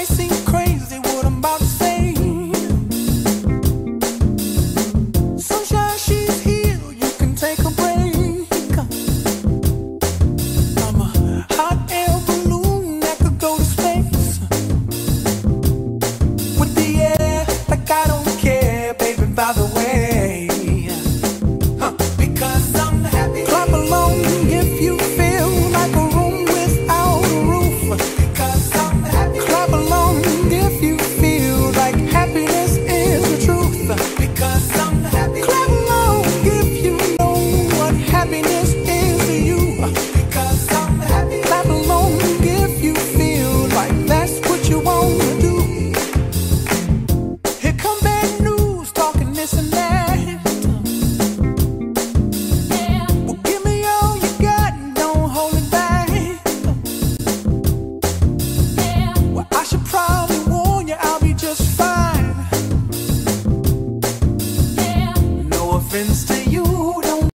might seem crazy what I'm about to say. Sunshine, she's here, you can take a break. I'm a hot air balloon that could go to space with the air, like I don't care, baby, by the way. Because I'm happy. Clap along if you feel like a room without a roof. Because I'm happy. Clap along if you feel like happiness is the truth. Because I'm happy. Clap along if you know what happiness is to you. Because I'm happy. Clap along if you feel like that's what you want to do. Here come bad news, talking this and that. Well, give me all you got and don't hold it back. Well, I should probably warn you, I'll be just fine. No offense to